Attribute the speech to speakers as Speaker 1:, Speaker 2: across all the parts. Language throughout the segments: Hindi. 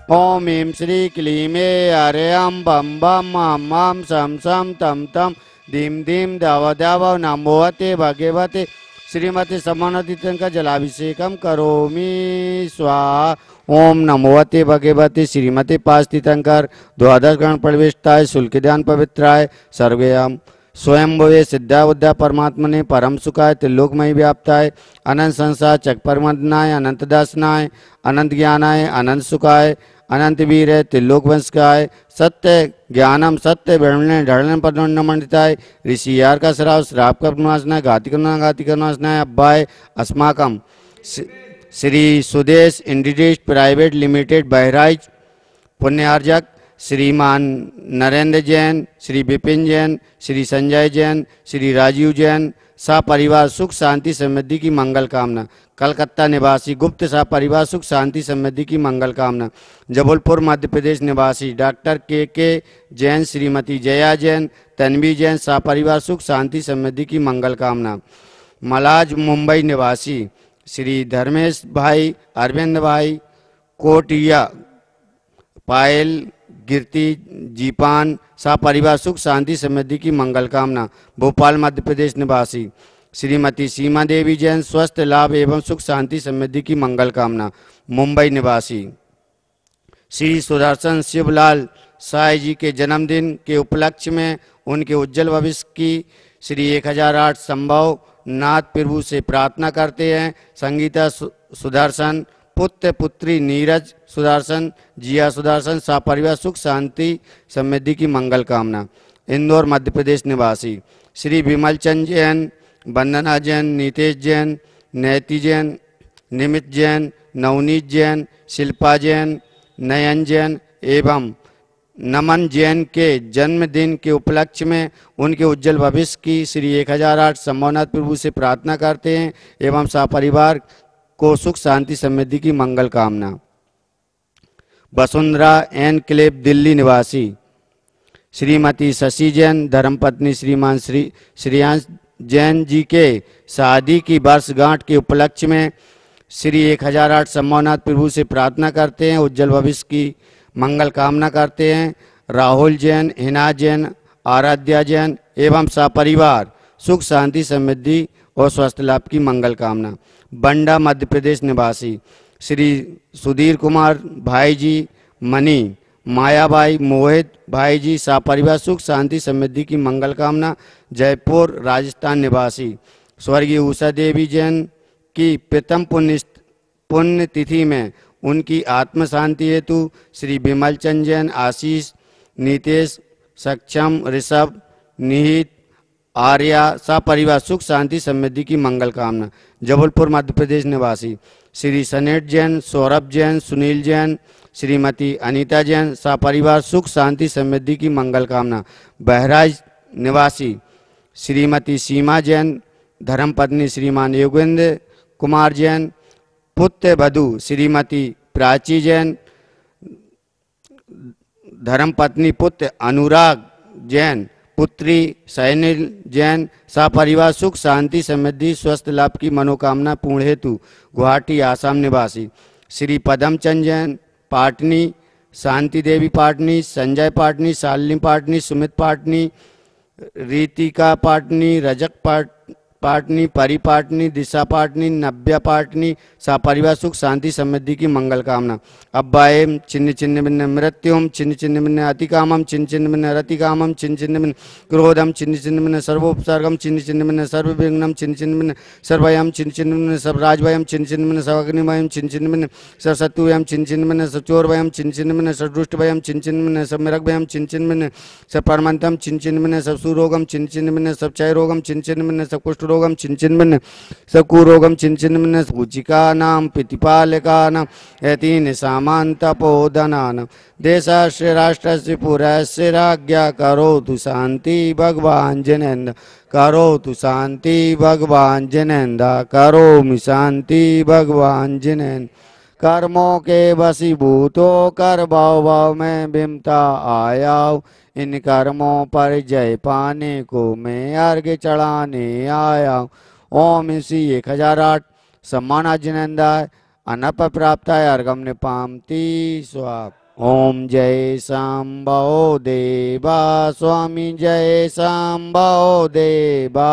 Speaker 1: ओम ह्रीं श्री क्लीमे हरेयं बम बम मम मम सम सम तम तम धीम धीम दव दव नमोते भगवते श्रीमती समोन्नति का जलाभिषेकम करोमि स्वाहा। ओम नमोते भगवती श्रीमती पास तीर्थंकर द्वादश गण प्रविष्टाय शुल्क ध्यान पवित्राय सर्वेयम स्वयंभवे सिद्धा बुद्धा परमात्मने परम सुखाय त्रिलोकमय व्याप्ताय अनंत संसार चक परमनाय अनंत दासनाय अनंत ज्ञानाय अनंत सुखाय अनंत वीर त्रिलोक वंशकाय सत्य ज्ञानम सत्य ब्रह्मणे ढड़न पदमंडिताय ऋषि यार का श्राव श्राप का नाशनाय घाति का नाशनाय अब्बाय अस्माकम Shri Sudesh industries private limited Bahraich पुण्यार्जक श्रीमान नरेंद्र जैन, श्री विपिन जैन, श्री संजय जैन, श्री राजीव जैन परिवार सुख शांति समृद्धि की मंगल कामना। कलकत्ता निवासी गुप्त परिवार सुख शांति समृद्धि की मंगल कामना। जबलपुर मध्य प्रदेश निवासी डॉक्टर के जैन, श्रीमती जया जैन, तन्वी जैन परिवार सुख शांति समृद्धि की मंगल कामना। मलाज मुंबई निवासी श्री धर्मेश भाई, अरविंद भाई, कोटिया, पायल, कीर्ति, जीपान परिवार सुख शांति समृद्धि की मंगल कामना। भोपाल मध्य प्रदेश निवासी श्रीमती सीमा देवी जैन स्वस्थ लाभ एवं सुख शांति समृद्धि की मंगल कामना। मुंबई निवासी श्री सुदर्शन शिवलाल साई जी के जन्मदिन के उपलक्ष्य में उनके उज्जवल भविष्य की श्री 1008 संभव नाथ प्रभु से प्रार्थना करते हैं। संगीता सुदर्शन, पुत्र पुत्री नीरज सुदर्शन, जिया सुदर्शन परिवार सुख शांति समृद्धि की मंगल कामना। इंदौर मध्य प्रदेश निवासी श्री विमल चंद जैन, वंदना जैन, नीतेश जैन, नैति जैन, निमित जैन, नवनीत जैन, शिल्पा जैन, नयन जैन एवं नमन जैन के जन्मदिन के उपलक्ष्य में उनके उज्जवल भविष्य की श्री 1008 संभवनाथ प्रभु से प्रार्थना करते हैं एवं सपरिवार को सुख शांति समृद्धि की मंगल कामना। वसुंधरा एनक्लेव दिल्ली निवासी श्रीमती शशि जैन, धर्मपत्नी श्रीमान श्रेयांश जैन जी के शादी की वर्षगांठ के उपलक्ष्य में श्री 1008 संभवनाथ प्रभु से प्रार्थना करते हैं, उज्जवल भविष्य की मंगल कामना करते हैं। राहुल जैन, हिना जैन, आराध्या जैन एवं सपरिवार सुख शांति समृद्धि और स्वास्थ्य लाभ की मंगल कामना। बंडा मध्य प्रदेश निवासी श्री सुधीर कुमार भाई जी, मनी मायाबाई, मोहित भाई जी सपरिवार सुख शांति समृद्धि की मंगल कामना। जयपुर राजस्थान निवासी स्वर्गीय उषा देवी जैन की प्रथम पुण्य तिथि में उनकी आत्म शांति हेतु श्री विमल चंद जैन, आशीष, नीतेश, सक्षम, ऋषभ, निहित, आर्या सपरिवार सुख शांति समृद्धि की मंगल कामना। जबलपुर मध्य प्रदेश निवासी श्री सनेट जैन, सौरभ जैन, सुनील जैन, श्रीमती अनीता जैन सपरिवार सुख शांति समृद्धि की मंगल कामना। बहराइच निवासी श्रीमती सीमा जैन, धर्मपत्नी श्रीमान योगेंद्र कुमार जैन, पुत्र वधू श्रीमती प्राची जैन, धर्मपत्नी पुत्र अनुराग जैन, पुत्री सैनिल जैन सपरिवार सुख शांति समृद्धि स्वस्थ लाभ की मनोकामना पूर्ण हेतु गुवाहाटी आसाम निवासी श्री पदमचंद जैन, पाटनी, शांति देवी पाटनी, संजय पाटनी, शालिनी पाटनी, सुमित पाटनी, रीतिका पाटनी, रजक पाटनी, परी पाटनी, दिशा पाटनी, नव्या पाटनी सपरिवार सुख शांति समृद्धि की मंगल कामना। अब्बाएम चिन्ह चिन्ह भिन्न मृत्युम, चिन्ह चिन्ह भिन्न अतिकामम, चिन्ह चिन्ह भिन्न रतिकामम, चिन्ह चिन्ह भिन्न क्रोधम, चिन्ह चिन्ह भिन्न सर्वोपसर्गम, चिन्ह चिन्ह भिन्न सर्वविघ्नम, चिन्ह चिन्ह भिन्न सर्वयम, चिन्ह चिन्ह भिन्न सर्वराजवयम, चिन्ह चिन्ह भिन्न सर्वाग्निमयम, चिन्ह चिन्ह भिन्न सर्वशत्रुवयम, चिन्ह चिन्ह भिन्न सर्वचोरवयम, चिन्ह चिन्ह भिन्न सर्वदुष्टवयम, चिन्ह चिन्ह भिन्न सर्वमिरगवयम, चिन्ह चिन्ह भिन्न सर्वपरमंतम, चिन्ह चिन्ह भिन्न सर्वसुरोगम, चिन्ह चिन्ह भिन्न सर्वक्षयरोगम, चिन्ह चिन्ह भिन्न सर्वकुष्ठ रोगम, चिन्ह चिन्ह भिन्न सकुरोगम, चिन्ह चिन्ह भिन्न सूचिका नाम प्रतिपालका नाम यतीन सामांत पोदनान देशस्य राष्ट्रस्य पुरस्य राज्ञा करोतु शांति भगवान जनेन्द्र, करोतु शांति भगवान जनेन्द्र, करोमि शांति भगवान जनेन्द्र। कर्मों के वशीभूतो कर भाव भाव में बिमता आयाओ, इन कर्मों पर जय पाने को मैं अर्घ्य चढ़ाने आया। ओम इसी 1008 सम्माना जिनेन्द्राय अनप प्राप्ताय अर्घम निपामति स्वाहा। ओम जय शंभो देवा स्वामी जय शंभो देवा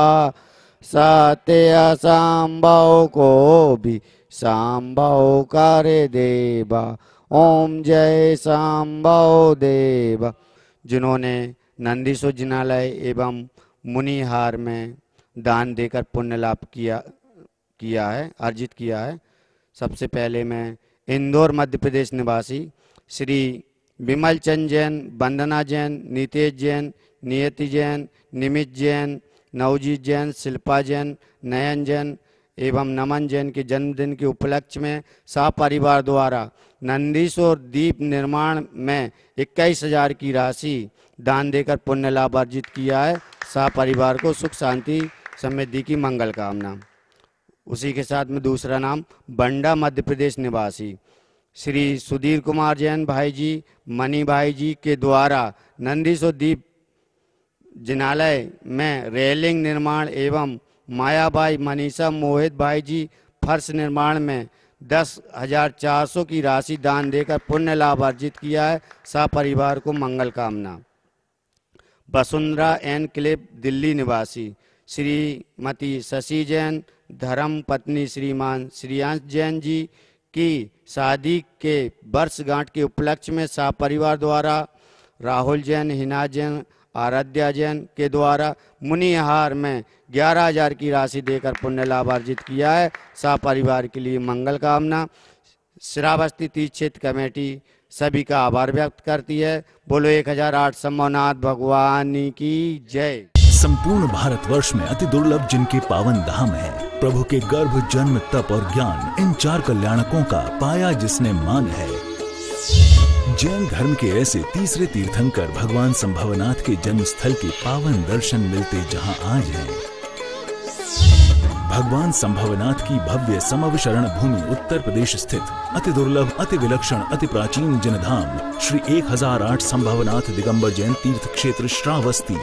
Speaker 1: सत्य शंभो को भी शंभो करे देवा। ओम जय शंभो देवा। जिन्होंने नंदीसो जिनालय एवं मुनिहार में दान देकर पुण्य लाभ किया है, अर्जित किया है। सबसे पहले मैं इंदौर मध्य प्रदेश निवासी श्री विमल चंद जैन, वंदना जैन, नितेश जैन, नियति जैन, निमित जैन, नवजीत जैन, शिल्पा जैन, नयन जैन एवं नमन जैन के जन्मदिन के उपलक्ष्य में सपरिवार द्वारा नंदीश्वर दीप निर्माण में 21,000 की राशि दान देकर पुण्य लाभ अर्जित किया है। सपरिवार को सुख शांति समृद्धि की मंगल कामना। उसी के साथ में दूसरा नाम बंडा मध्य प्रदेश निवासी श्री सुधीर कुमार जैन भाई जी, मनी भाई जी के द्वारा नंदीश्वर दीप जिनालय में रेलिंग निर्माण एवं मायाबाई, मनीषा, मोहित भाई जी फर्श निर्माण में 10,400 की राशि दान देकर पुण्य लाभ अर्जित किया है। सपरिवार को मंगल कामना। वसुंधरा एन क्लिप दिल्ली निवासी श्रीमती शशि जैन, धर्म पत्नी श्रीमान श्रेयांश जैन जी की शादी के वर्षगांठ के उपलक्ष्य में सपरिवार द्वारा राहुल जैन, हिना जैन, आराध्या जैन के द्वारा मुनिहार में 11,000 की राशि देकर पुण्य लाभ अर्जित किया है। सपरिवार के लिए मंगल कामना। श्रावस्ती तीर्थ क्षेत्र कमेटी सभी का आभार व्यक्त करती है। बोलो 1008 शंभुनाथ भगवान की जय।
Speaker 2: संपूर्ण भारतवर्ष में अति दुर्लभ जिनके पावन धाम है, प्रभु के गर्भ, जन्म, तप और ज्ञान, इन 4 कल्याणकों का पाया जिसने मान है। जैन धर्म के ऐसे तीसरे तीर्थंकर भगवान संभवनाथ के जन्म स्थल के पावन दर्शन मिलते जहां आज हैं। भगवान संभवनाथ की भव्य समवशरण भूमि उत्तर प्रदेश स्थित अति दुर्लभ, अति विलक्षण, अति प्राचीन जनधाम श्री 1008 संभवनाथ दिगंबर जैन तीर्थ क्षेत्र श्रावस्ती,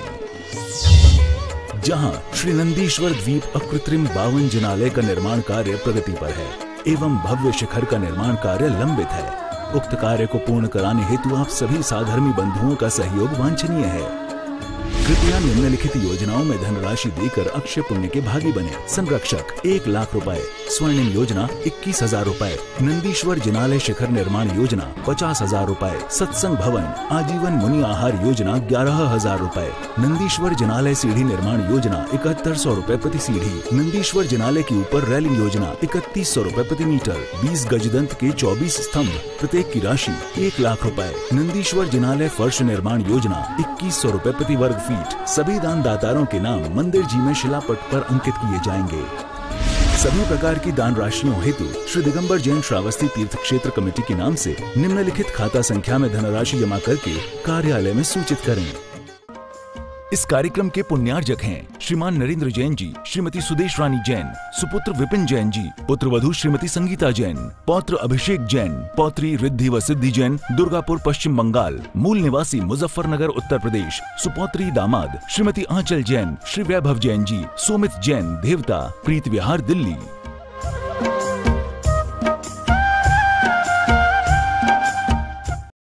Speaker 2: जहां श्री नंदीश्वर द्वीप अकृत्रिम 52 जिनालय का निर्माण कार्य प्रगति पर है एवं भव्य शिखर का निर्माण कार्य लंबित है। उक्त कार्य को पूर्ण कराने हेतु आप सभी साधर्मी बंधुओं का सहयोग वांछनीय है। कृपया निम्नलिखित योजनाओं में धनराशि देकर अक्षय पुण्य के भागी बने। संरक्षक 1 लाख रुपए, स्वर्णिम योजना 21,000 रुपए, नंदीश्वर जिनालय शिखर निर्माण योजना 50,000 रुपए, सत्संग भवन आजीवन मुनि आहार योजना 11,000 रुपए, नंदीश्वर जिनालय सीढ़ी निर्माण योजना 7100 रुपए प्रति सीढ़ी, नंदीश्वर जिनालय के ऊपर रेलिंग योजना 3100 रुपए प्रति मीटर, 20 गजदंत के 24 स्तंभ प्रत्येक की राशि 1 लाख रुपए, नंदीश्वर जिनालय फर्श निर्माण योजना 2100 रुपए प्रति वर्ग फीट। सभी दान दातारों के नाम मंदिर जी में शिलापट पर अंकित किए जाएंगे। सभी प्रकार की दान राशियों हेतु श्री दिगंबर जैन श्रावस्ती तीर्थ क्षेत्र कमेटी के नाम से निम्नलिखित खाता संख्या में धनराशि जमा करके कार्यालय में सूचित करें। इस कार्यक्रम के पुण्यार्जक हैं श्रीमान नरेंद्र जैन जी, श्रीमती सुदेश रानी जैन, सुपुत्र विपिन जैन जी, पुत्र वधू श्रीमती संगीता जैन, पौत्र अभिषेक जैन, पौत्री रिद्धि व सिद्धि जैन, दुर्गापुर पश्चिम बंगाल, मूल निवासी मुजफ्फरनगर उत्तर प्रदेश, सुपौत्री दामाद श्रीमती आंचल जैन, श्री वैभव जैन जी, सुमित जैन, देवता, प्रीत विहार दिल्ली।